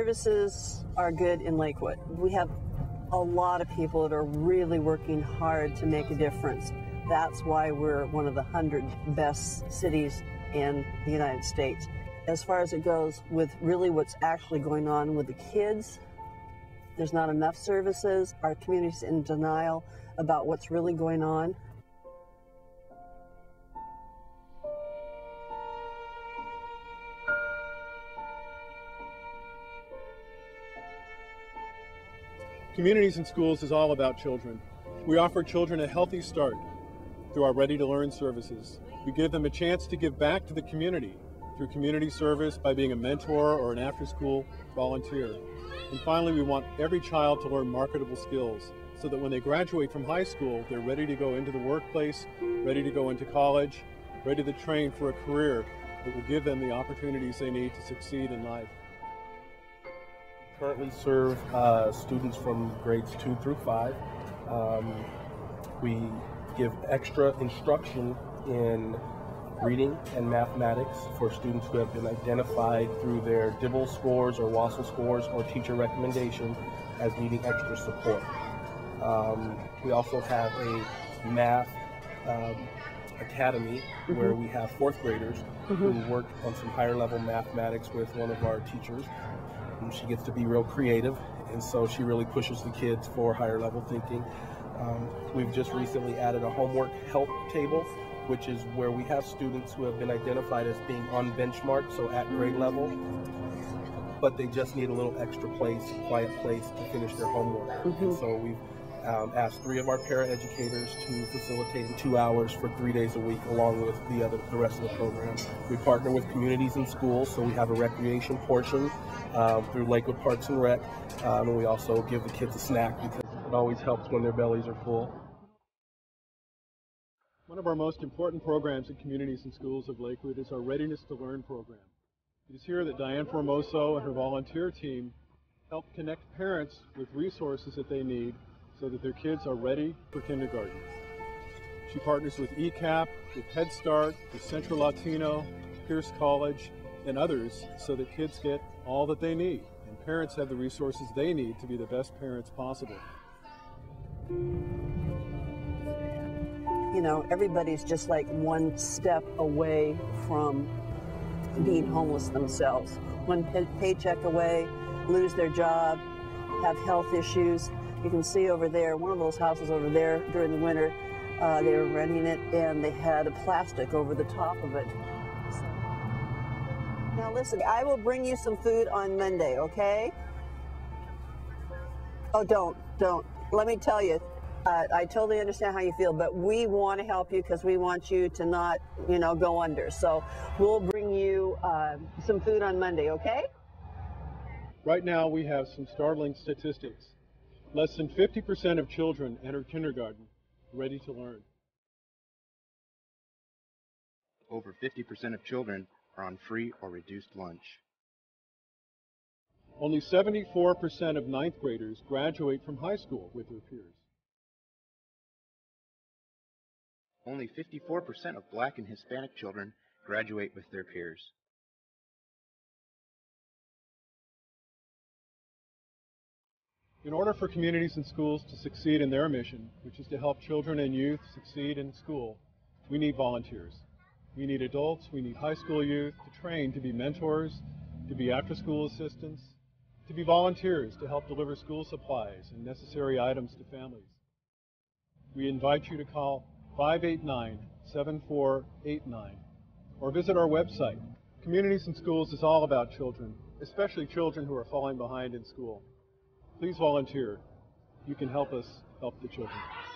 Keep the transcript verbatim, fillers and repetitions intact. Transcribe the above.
services are good in Lakewood. We have a lot of people that are really working hard to make a difference. That's why we're one of the hundred best cities in the United States. As far as it goes with really what's actually going on with the kids, there's not enough services. Our community's in denial about what's really going on. Communities and Schools is all about children. We offer children a healthy start through our Ready to Learn services. We give them a chance to give back to the community through community service by being a mentor or an after-school volunteer. And finally, we want every child to learn marketable skills so that when they graduate from high school, they're ready to go into the workplace, ready to go into college, ready to train for a career that will give them the opportunities they need to succeed in life. Currently serve uh, students from grades two through five. Um, we give extra instruction in reading and mathematics for students who have been identified through their Dibble scores or Wassel scores or teacher recommendation as needing extra support. Um, we also have a math um, academy mm-hmm. where we have fourth graders mm-hmm. who work on some higher level mathematics with one of our teachers. And she gets to be real creative, and so she really pushes the kids for higher level thinking. Um, we've just recently added a homework help table, which is where we have students who have been identified as being on benchmark, so at grade level, but they just need a little extra place, a quiet place to finish their homework. Mm-hmm. And so we've um, asked three of our paraeducators to facilitate in two hours for three days a week, along with the other, the rest of the program. We partner with communities and schools, so we have a recreation portion um, through Lakewood Parks and Rec, um, and we also give the kids a snack because it always helps when their bellies are full. One of our most important programs in communities and schools of Lakewood is our Readiness to Learn program. It is here that Diane Formoso and her volunteer team help connect parents with resources that they need so that their kids are ready for kindergarten. She partners with E CAP, with Head Start, with Central Latino, Pierce College, and others so that kids get all that they need and parents have the resources they need to be the best parents possible. You know, everybody's just like one step away from being homeless themselves. One pay paycheck away, lose their job, have health issues. You can see over there, one of those houses over there during the winter, uh, they were renting it and they had a plastic over the top of it. Now listen, I will bring you some food on Monday, okay? Oh, don't, don't. Let me tell you, uh, I totally understand how you feel, but we want to help you because we want you to not, you know, go under. So we'll bring you uh, some food on Monday, okay? Right now we have some startling statistics. Less than fifty percent of children enter kindergarten ready to learn. Over fifty percent of children are on free or reduced lunch. Only seventy-four percent of ninth graders graduate from high school with their peers. Only fifty-four percent of Black and Hispanic children graduate with their peers. In order for communities and schools to succeed in their mission, which is to help children and youth succeed in school, we need volunteers. We need adults, we need high school youth to train to be mentors, to be after-school assistants, to be volunteers to help deliver school supplies and necessary items to families. We invite you to call five eight nine, seven four eight nine or visit our website. Communities and Schools is all about children, especially children who are falling behind in school. Please volunteer. You can help us help the children.